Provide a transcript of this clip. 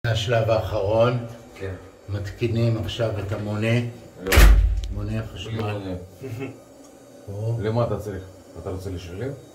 השלב האחרון, כן. מתקינים עכשיו את המונה, לא. מונה החשמל. למה אתה צריך? אתה רוצה לשלם?